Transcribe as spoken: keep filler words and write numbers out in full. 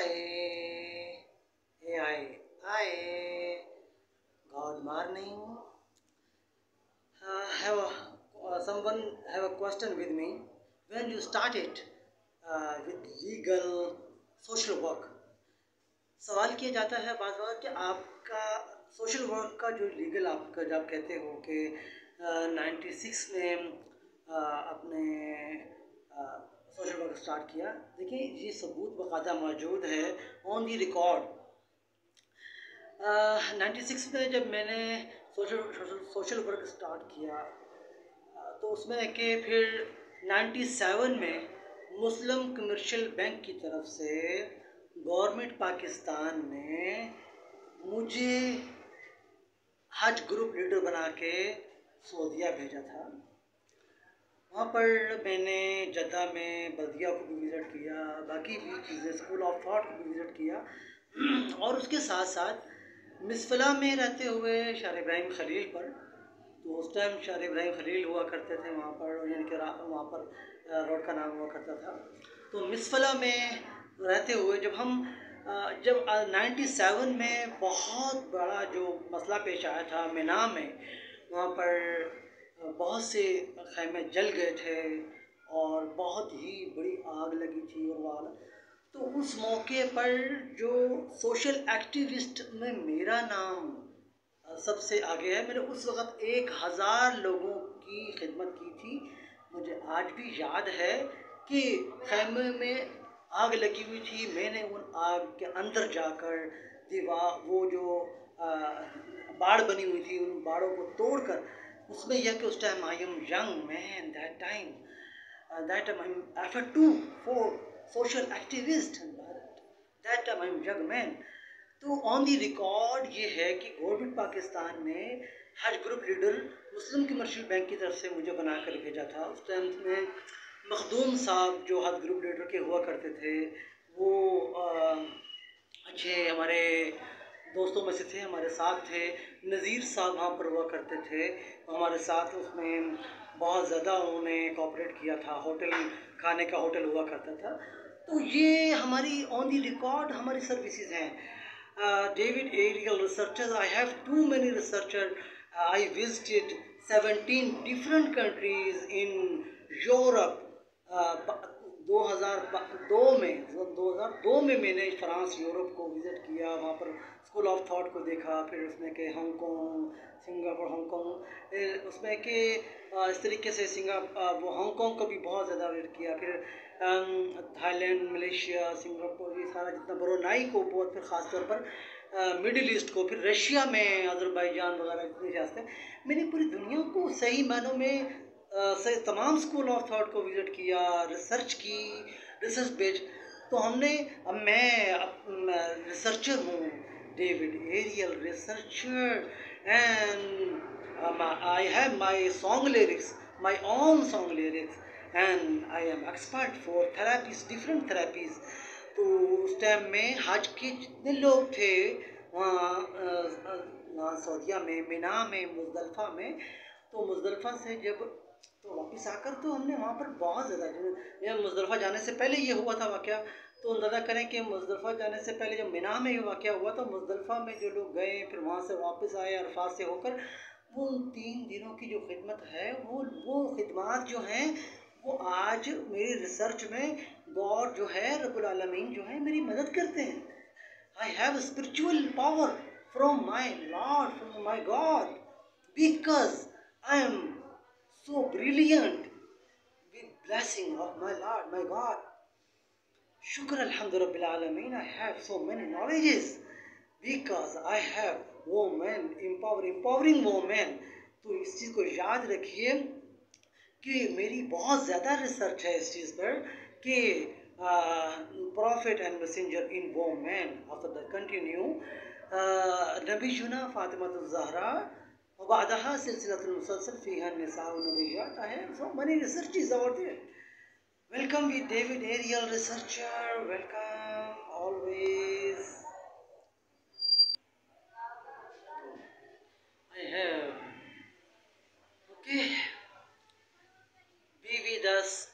Hi, hey, hi, hi. Good morning. Uh, have a, uh, someone have a question with me. When you started uh, with legal social work, सवाल किया जाता है बार बार कि आपका social work का जो legal आपका जब कहते हो कि नाइन्टी सिक्स में अ, आपने सोशल वर्क स्टार्ट किया। देखिए ये सबूत बाकायदा मौजूद है on the record. Ninety six में जब मैंने सोशल सोशल वर्क स्टार्ट किया अ, तो उसमें कि फिर नाइन्टी सेवन में मुस्लिम कमर्शियल बैंक की तरफ से गवर्नमेंट पाकिस्तान ने मुझे हज ग्रुप लीडर बना के सऊदीया भेजा था। वहाँ पर मैंने जद्दा में बल्दिया को भी विज़िट किया, बाकी भी चीज़ें स्कूल ऑफ थॉट को भी विज़िट किया और उसके साथ साथ मिसफला में रहते हुए शाह इब्राहिम खलील पर, तो उस टाइम शाह इब्राहिम खलील हुआ करते थे वहाँ पर, यानी कि वहाँ पर रोड का नाम हुआ करता था। तो मिसफला में रहते हुए जब हम जब नाइन्टी सेवन में बहुत बड़ा जो मसला पेश आया था मिना में, वहाँ पर बहुत से खैमे जल गए थे और बहुत ही बड़ी आग लगी थी और वाला, तो उस मौके पर जो सोशल एक्टिविस्ट में मेरा नाम सबसे आगे है। मैंने उस वक़्त एक हज़ार लोगों की खिदमत की थी। मुझे आज भी याद है कि खैमे में आग लगी हुई थी, मैंने उन आग के अंदर जाकर दीवार वो जो आ, बाड़ बनी हुई थी उन बाड़ों को तोड़कर, उसमें यह कि उस time I am young man that time that time I am effort to for social activist that time I am young man. तो ऑन दी रिकॉर्ड ये है कि गवर्नमेंट पाकिस्तान ने हज group leader Muslim Commercial Bank की तरफ से मुझे बना कर भेजा था। उस टाइम में मखदूम साहब जो हज ग्रुप लीडर के हुआ करते थे वो आ, अच्छे हमारे दोस्तों में से थे, हमारे साथ थे। नज़ीर साहब वहाँ पर हुआ करते थे हमारे साथ, उसमें बहुत ज़्यादा उन्होंने कोऑपरेट किया था। होटल खाने का होटल हुआ करता था। तो ये हमारी ऑन दी रिकॉर्ड हमारी सर्विसेज हैं। David Ariel researcher, I have too many researcher, I visited seventeen different countries in Europe. दो हज़ार दो में दो हज़ार दो में मैंने फ्रांस यूरोप को विज़िट किया, वहाँ पर स्कूल ऑफ थॉट को देखा, फिर उसमें के हांगकांग, सिंगापुर, हांगकांग, उसमें के इस तरीके से सिंगापुर वो हांगकांग को भी बहुत ज़्यादा विज़िट किया, फिर थाईलैंड, मलेशिया, सिंगापुर, ये सारा जितना ब्रुनाई को बहुत, फिर ख़ास तौर पर मिडिल ईस्ट को, फिर रशिया में अज़रबैजान वगैरह जितने रियासतें, मैंने पूरी दुनिया को सही मानों में से तमाम स्कूल ऑफ थॉट को विज़िट किया, रिसर्च की, रिसर्च बेच। तो हमने अब मैं रिसर्चर हूँ, David Ariel researcher, and I have my song lyrics, my own song lyrics, and I am expert for therapies, different therapies. तो उस टाइम में हज के जितने लोग थे वहाँ वहाँ सऊदीया में, मिना में, मुज़दलिफ़ा में, तो मुज़दलिफ़ा से जब तो वापस आकर तो हमने वहाँ पर बहुत ज़्यादा, या मुज़दलिफ़ा जाने से पहले ये हुआ था वाक़या, तो अंदाज़ा करें कि मुज़दलिफ़ा जाने से पहले जब मिना में ये वाक़या हुआ तो मुज़दलिफ़ा में जो लोग गए फिर वहाँ से वापस आए अरफात से होकर, वो उन तीन दिनों की जो खिदमत है वो वो खिदमत जो हैं वो आज मेरी रिसर्च में गॉड जो है रब्बुल आलमीन जो है मेरी मदद करते हैं। I have spiritual power from my Lord, from my God, because I am so brilliant with blessing of my Lord, my God. Shukr alhamdulillah alameen. I have so many knowledges because I have women, empower, empowering women. तो इस चीज़ को याद रखिए कि मेरी बहुत ज़्यादा research है इस चीज़ पर कि profit and messenger in women. After that continue नबीजुना Fatima Zahra وبعدها سلسلة المسلسل فيها النساء والنبيات. I have so many researches about it. Welcome with David Ariel researcher. Welcome always. I have. Okay. Be with us